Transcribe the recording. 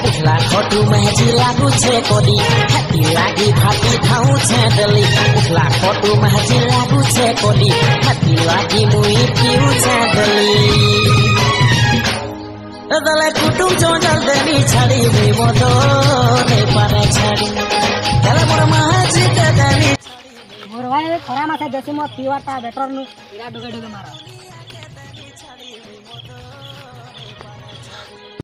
उखला खटू महजी लागू छे कोदी हाथी लागी भाती थाऊ छे दली उखला खटू महजी लागू छे कोदी हाथी लागी मुई पीऊ छे दली दले कुटुम चोंजल देनी छाड़ी मुई मोदो ने पारे छाड़ी दले मोर महजी ते देनी मोर भाई खरा मासे देसी मत पीवाटा बेटर नु इरा डुगे डुगे मारो